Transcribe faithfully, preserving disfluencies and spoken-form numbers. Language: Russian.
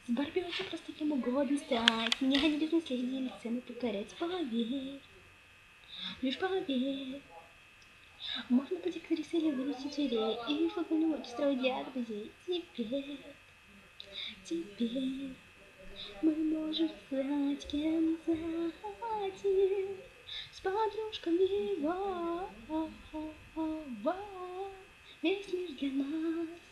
С Барби очень просто кем угодно стать. Мне они без наследия сцены покорять. Поверь, лишь поверь. Можно быть актрисой или вылечить зверей. И футбольную матч строить для друзей. Теперь, теперь мы можем стать кем захотим. С подружками, во, во, во, весь мир для нас.